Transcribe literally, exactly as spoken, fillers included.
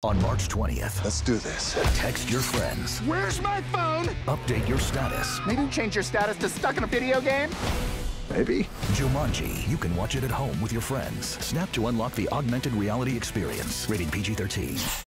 On March twentieth, Let's do this. text your friends. Where's my phone? Update your status. Maybe change your status to stuck in a video game? Maybe. Jumanji, you can watch it at home with your friends. Snap to unlock the augmented reality experience. Rated P G thirteen.